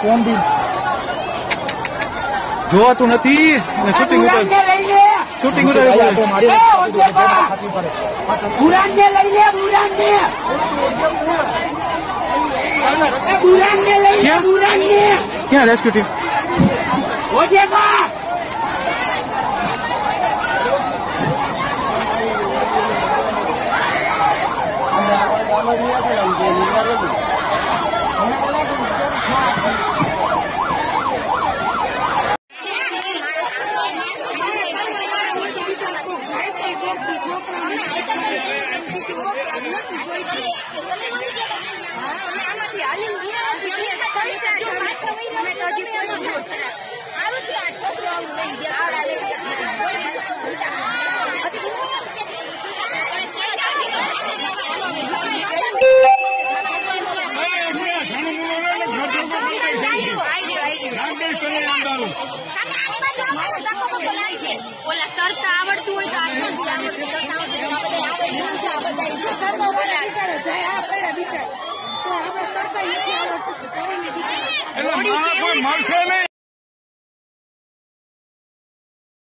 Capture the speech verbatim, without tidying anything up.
કોણ બી જોવાતું નથી ને શૂટિંગ ઉતાર શૂટિંગ ઉતાર બુરાનને લઈ લે બુરાનને બુરાનને લઈ લે બુરાનને ક્યાં રેસ્ક્યુ ટીમ ઓજે બા ઓલા તરતા આવડતું હોય તો મળશે નહીં.